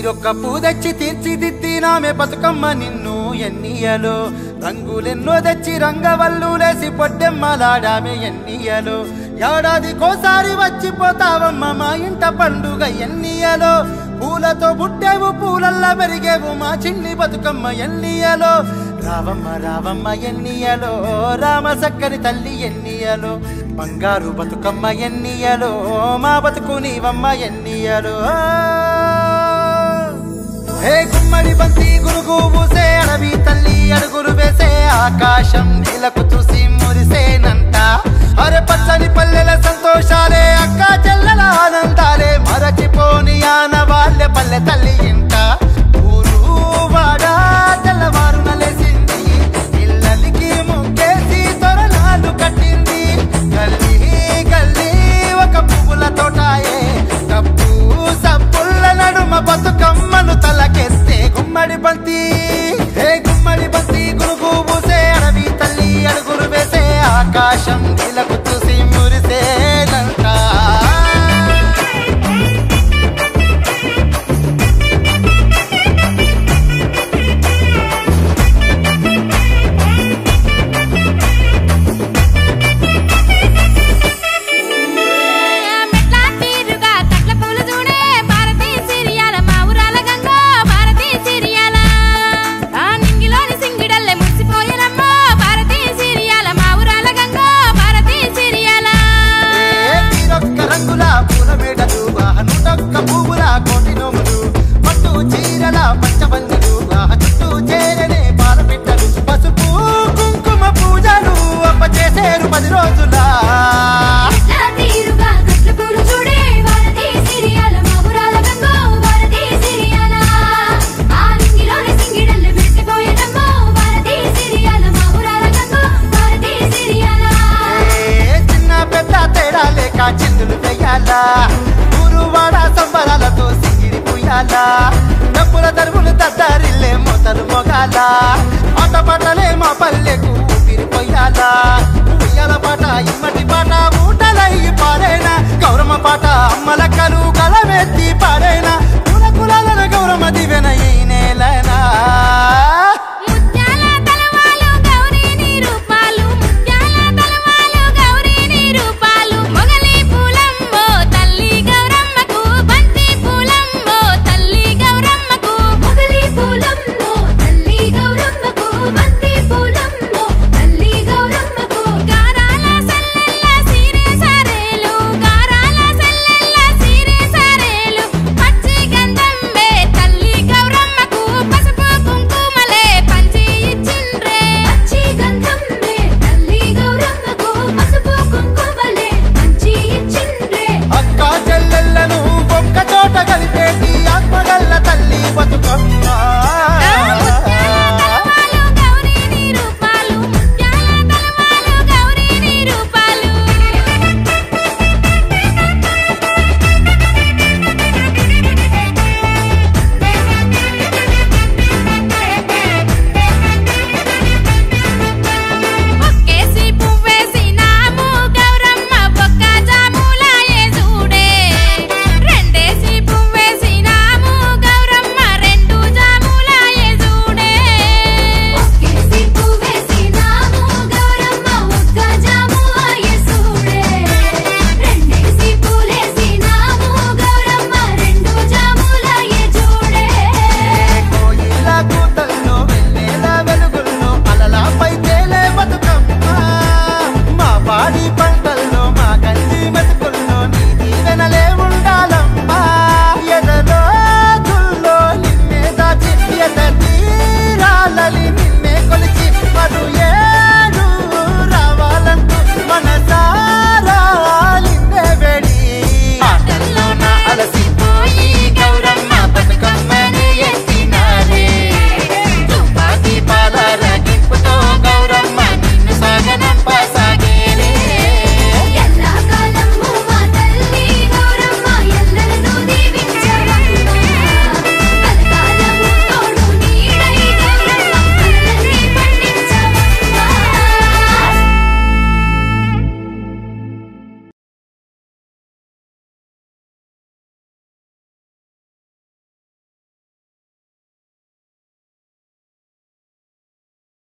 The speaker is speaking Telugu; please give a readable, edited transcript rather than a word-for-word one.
తీరొక్క పూదెచ్చి తీర్చిదిద్దినామే బతుకమ్మ నిన్ను ఎన్నియలో రంగులెన్నో తెచ్చి రంగవల్లులేసి పొడ్డెమ్మలాడామే ఎన్నియలో ఏడాదికోసారి వచ్చిపోతావమ్మ మా ఇంట పండుగ ఎన్నియలో పూలతో పుట్టేవు పూలల్లా పెరిగేవు మా చిన్ని బతుకమ్మ ఎన్నియలో రావమ్మ రావమ్మ ఎన్నియలో రామ సక్కని తల్లి ఎన్నియలో బంగారు బతుకమ్మ ఎన్నియలో మా బతుకు నీవమ్మ ఎన్నియలో హే గుమ్మడి బంతి గురుగు పూసే అడవి తల్లి అడుగులు వేసే ఆకాశం నీలకు చూసి మురిసేనంట అరే పచ్చని పల్లెల సంతోషాలే అక్క చెల్లెల ఆనందాలే మరచిపోని ఆనవాళ్ళే పల్లె తల్లి ఇంట ఊరు వాడ తెల్లవారున లేసింది ఇళ్ళకి ముగ్గేసి తొరణాలు కట్టింది గల్లీ గల్లీ ఒక పువ్వుల తోటాయే డబ్బు సప్పుల నడుమ బతుకమ్మను తలకెస్తే గుమ్మడి బంతి హే గుమ్మడి బంతి గురుగు పూసే అడవి తల్లి అడుగులు వేసే ఆకాశం నీలకు చూసి మురిసేనంట ఊరువాడ సంబరాలతో సింగిడి పుయ్యాల డబ్బుల దరువులు దద్దరిల్లే మోతలు మొగాల ఆట పాటలే మా పల్లెకు ఊపిరిపోయాల ఉయ్యాల పాట ఇమ్మటి పాట ఊటలయ్యి పారేనా గౌరమ్మ పాట అమ్మలక్కలు కల